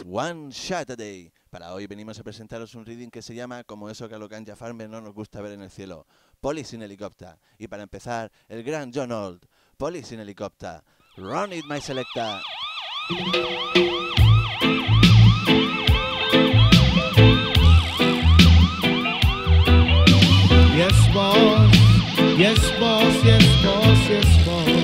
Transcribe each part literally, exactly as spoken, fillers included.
One Shot a Day. Para hoy venimos a presentaros un reading que se llama como eso que a lo Ganja Farmer no nos gusta ver en el cielo, Police in Helicopter. Y para empezar, el gran John Old, Police in Helicopter. Run it, my selector. Yes, boss. Yes, boss. Yes, boss. Yes, boss.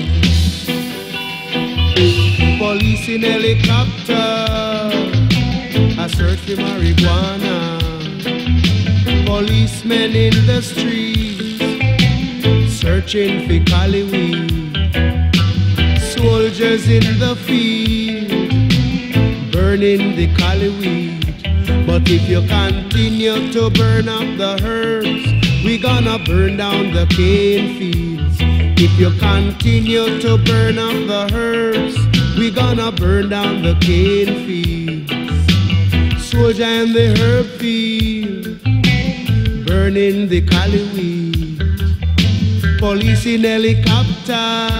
Police in helicopter, a search for marijuana. Policemen in the streets, searching for cali weed. Soldiers in the field, burning the cali weed. But if you continue to burn up the herbs, we gonna burn down the cane fields. If you continue to burn up the herbs, we gonna burn down the cane fields. Soldier in the herb field, burning the cali weed. Police in helicopter,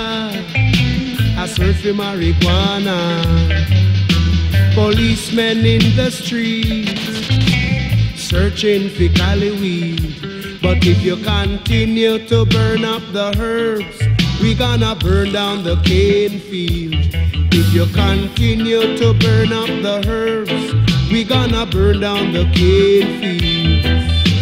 a search for marijuana. Policemen in the streets, searching for cali weed. But if you continue to burn up the herbs, we gonna burn down the cane field. If you continue to burn up the herbs, we gonna burn down the cane fields.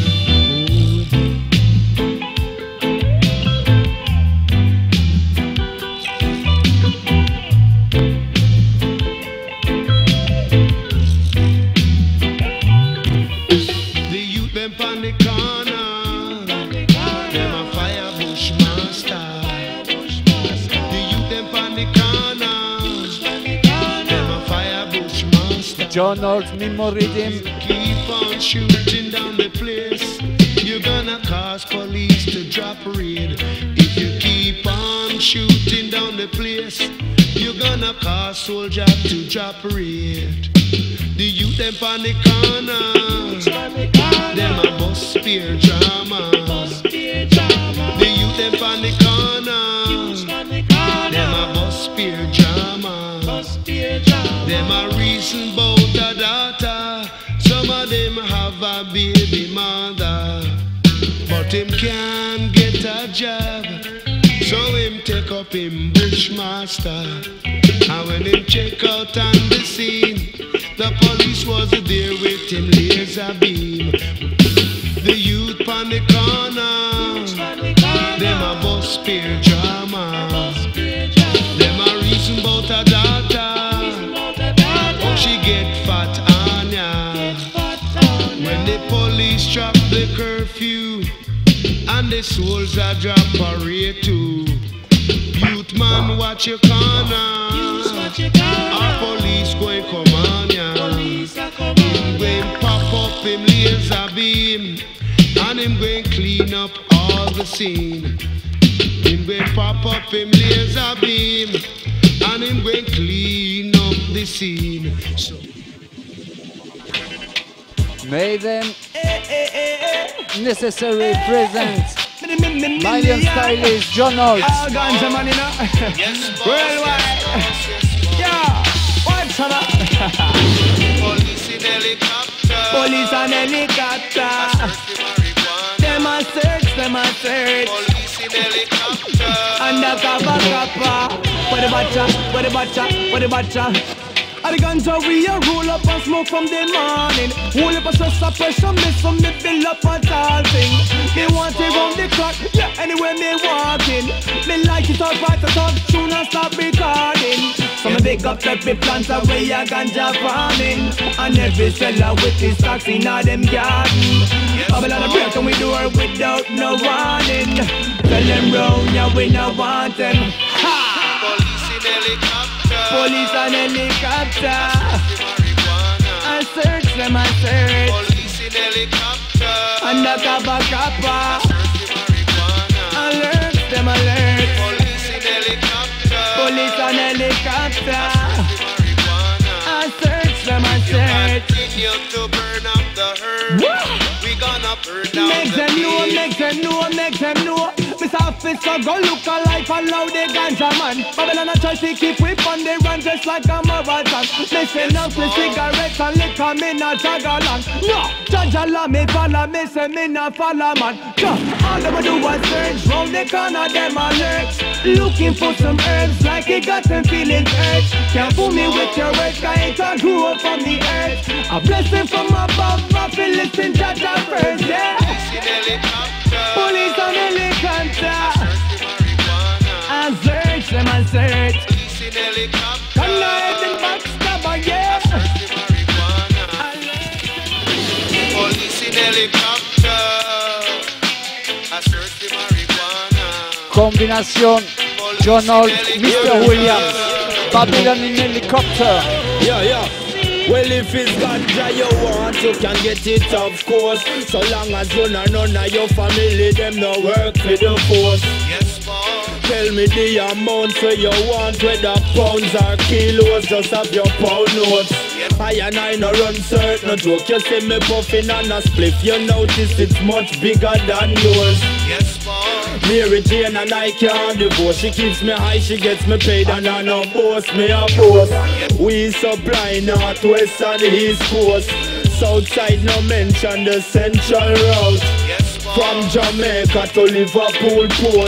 The youth them on the corner, them a fire bushmaster. The youth them on the corner, them a fire bushmaster. John Old's mismo rhythm. Keep on shooting down the place, you're gonna cause police to drop raid. If you keep on shooting down the place, you're gonna cause soldier to drop raid. The youth them on the corner, them a bust spear drama. The youth them on the corner, them a bust spear drama. Them a reason bout a daughter, some of them have a baby mother, but him can't get a job, so him take up him bushmaster. And when him check out on the scene, the police was there with him laser beam. The youth on the corner, them a bust spear drama. Them a reason bout a daughter, oh she get fat on ya. When the police drop the curfew and the soldiers drop a rate too. Youth man watch your corner, our police going come on ya. Him going pop up him laser beam, and him going clean up all the scene. Him going pop up him laser beam, and him going clean up the scene. So Maiden necessary present. Million stylist John Old. All Ganja man, you know. Worldwide. Yeah. What's up? police in helicopter, Police and helicopter. Them a search, them a search. police in helicopter. Undercover copper. What the batcha, what the batcha, what the batcha. All the ganja we a roll up and smoke from the morning. Hold up a stress of pressure, me some me build up a tall thing. Me want it round the clock, yeah, anywhere me walking. Me like it all right, I talk tune and stop recording. So me pick up every plant away a ganja farming, and every seller with his stocks in all them garden. Babylon a break and we do her without no warning. Tell them round, yeah, we no want them. Ha! Police in helicopter, Police and helicopter, marijuana. I search them, I search. Police in helicopter, Undercover copper, marijuana. alert them, alert. Police in helicopter, Police and helicopter, marijuana. I search them, I search. Continue to burn up the herb. We gonna gonna burn down Make the them know, place. make them know, make them know. Mister Officer, go look alive and loud the ganja man. Babylon a try to keep whip on the run just like a marathon. Listen up to cigarettes and liquor, me not jagalan. No, jajala me follow, me say me not follow man. No, all them a do was search round the corner, them a lurch. Looking for some herbs like it got them feeling urge. Can't fool me with your words, cause it all grew up from the earth. A blessing from above, I feel listen Jaja first, yeah. Police on helicopter. I search them, I search. Come now, the backstabber, yeah. Police in helicopter. I search the marijuana. Combination John Holt, Mister Williams, Babylon in helicopter. Yeah, yeah. Well, if it's ganja you want, you can get it, of course. So long as you know none of your family, them no work for the force. Yes, boss. Tell me the amount where you want, whether pounds or kilos, just have your pound notes. I and I no run certain, no joke. You see me puffing on a spliff, you notice it's much bigger than yours. Yes, boss. Mary Jane and I can't divorce. She keeps me high, she gets me paid, and I no boss me a boss. We supply north, west and east coast. Southside no mention the central route. Yes, boss. From Jamaica to Liverpool port.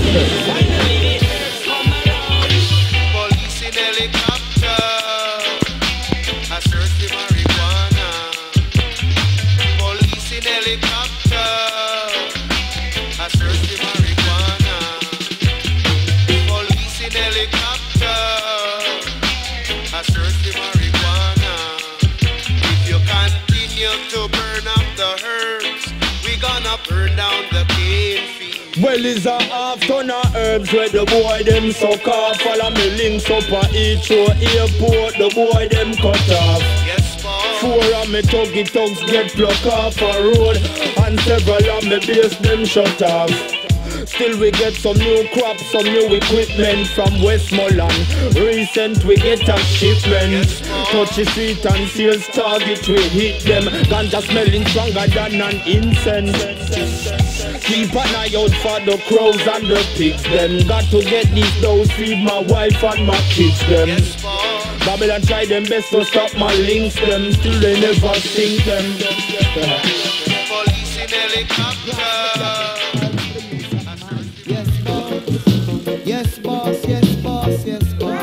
Police in helicopter. I search the marijuana. Police in helicopter. I search the marijuana. Police in helicopter. I search the marijuana. If you continue to burn up the herbs, we gonna burn down the cane field. Well, it's a half ton of herbs where the boy them suck off. Follow me links up at Heathrow Airport, the boy them cut off. Yes, boss. Four of me tuggy tugs get plucked off a road, and several of me base them shut off. Still we get some new crops, some new equipment from Westmoreland. Recent we get a shipment. Touch the street and sales target, we hit them. Ganja smelling stronger than an incense. Keep an eye out for the crows and the pigs them. Got to get these dogs, feed my wife and my kids them. Yes, boss. Babylon try them best to stop my links them. Still they never sink them. Police in helicopter. Yes, boss, yes, boss, yes, boss.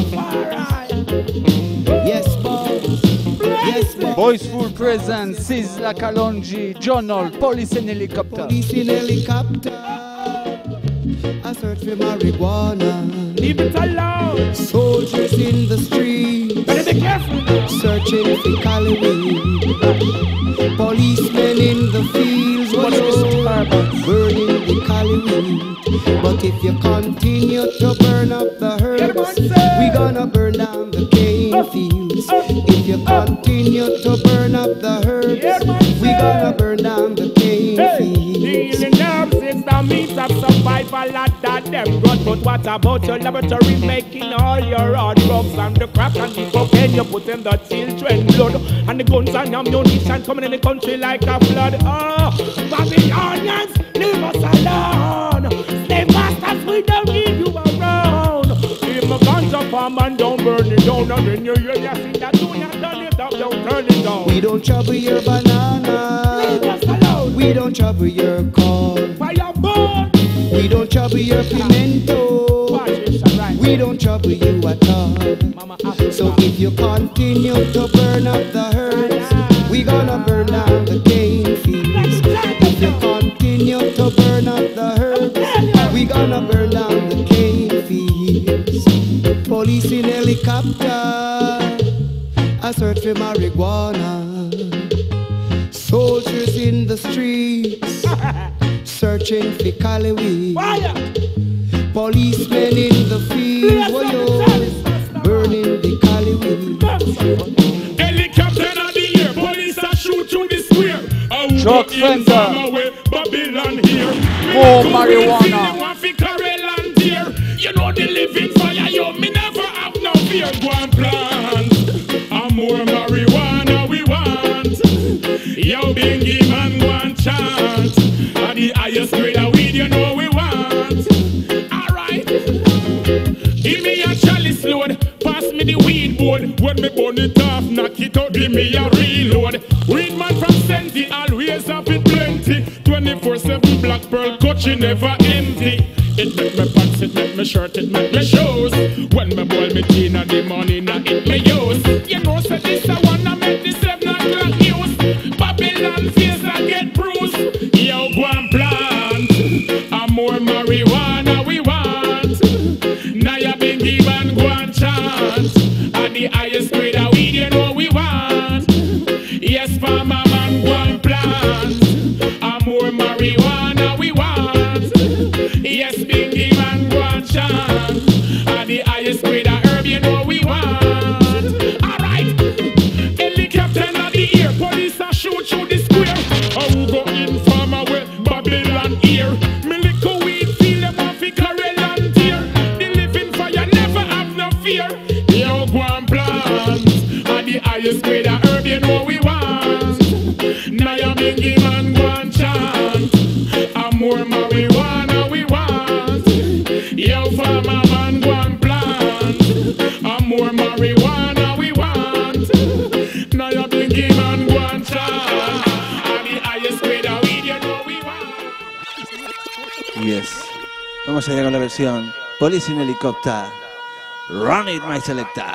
Yes, boss. Yes, boss. Voiceful presence, Sizzla Kalonji, John Holt, Police in helicopter. Police in helicopter. I search for marijuana. Leave it alone. Soldiers in the streets. Better be careful. Searching for cali weed. Policemen in the fields. What burning the cali weed. But if you continue to burn up the herbs, we gonna burn down the cane fields. If you continue to burn up the herbs, we gonna burn down the cane fields. Dealing nerve system means of survival at that them run. But what about your laboratory making all your hard drugs and the crack and the cocaine you put in the children blood and the guns and ammunition coming in the country like a flood. Oh, Babylonians, leave us alone. Slave masters, we don't need you around. If my guns up farm and don't burn it down, and then you hear you see that do you turn it up, don't turn it down. We don't trouble your banana. Leave us alone. We don't trouble your corn. Fireball. We don't trouble your pimento. Watch it, right. We don't trouble you at all. Mama, So if you continue to burn up the herbs, we gonna burn down the cane fields. If you continue to burn up the herbs, we gonna burn down the cane fields. Police in helicopter, I search for marijuana. Soldiers in the streets, searching for cali weed. Policemen in the fields, oh yo, burning the cali weed. Helicopter in the air, police are shoot through the square. Chuck Fender. Babylon here. More marijuana. You know the living fire, yo, me never have no fear. Go and plant, and more marijuana we want. Yo, Bingy man, go and board. When me burn it off, knock it out, give me a reload. Read man from Senti, always have it plenty. twenty-four seven Black Pearl Coachy never empty. It make me pants, it make me shirt, it make me shoes. When me boil me tea in the morning, I it me use. You know, say this I wanna make this seven o'clock news. Babylon face I get bruised. Yo, go and plant. And more marijuana we want. Now you been given go and chant. And the highest grade of weed you know we want. Yes, farmer man go and plant. And more marijuana we want. Yes, been given go and chant. And the highest grade of herb you know we want. Alright, helicopter in the air, police are shoot through the square. I will go in farmer with Babylon here. Me little weed feel them off the Carol and tear. The living fire never have no fear. Yo, go and plant. And the highest grade of herb you know we want. Now you been given go and chant. And more marijuana we want. Yo, farmer man go and plant. And more marijuana we want. Now you been given go and chant. And the highest grade of weed you know we want. Yes. Vamos allá con la versión Police in Helicopter. Run it, my selector.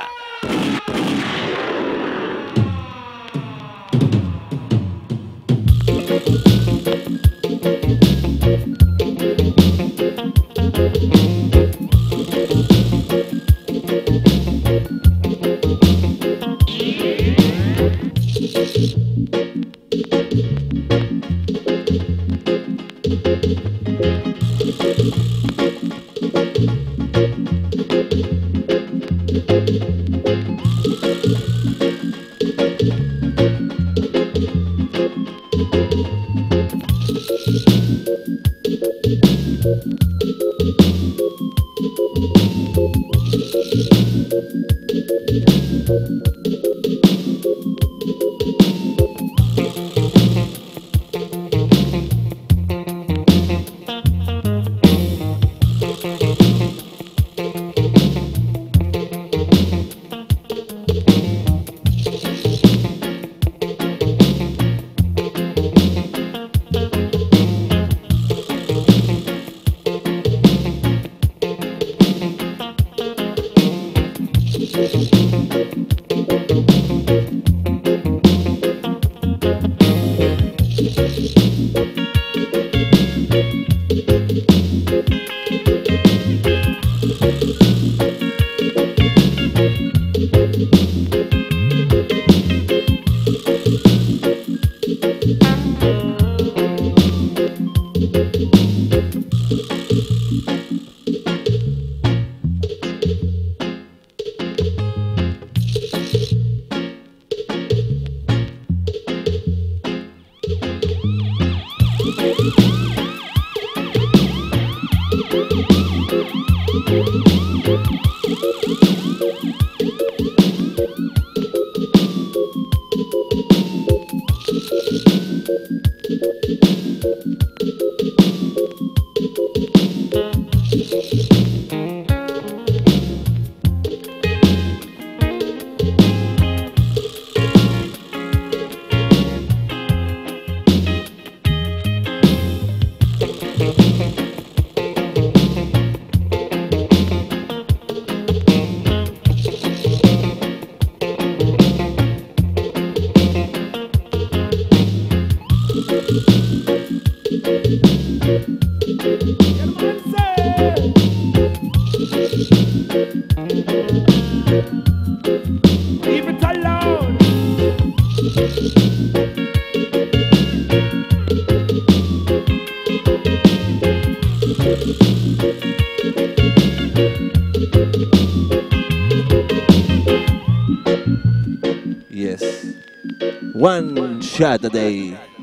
Leave it alone. Yes. One shot a day.